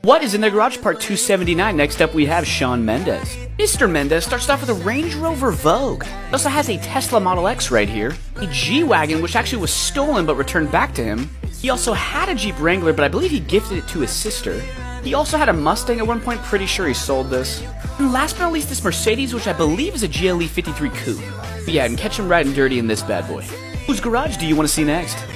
What is in the garage? Part 279. Next up we have Shawn Mendes. Mr. Mendes starts off with a Range Rover Vogue. He also has a Tesla Model X right here, a G-Wagon which actually was stolen but returned back to him. He also had a Jeep Wrangler, but I believe he gifted it to his sister. He also had a Mustang at one point, pretty sure he sold this. And last but not least, this Mercedes, which I believe is a GLE 53 Coupe. But yeah, and catch him riding dirty in this bad boy. Whose garage do you want to see next?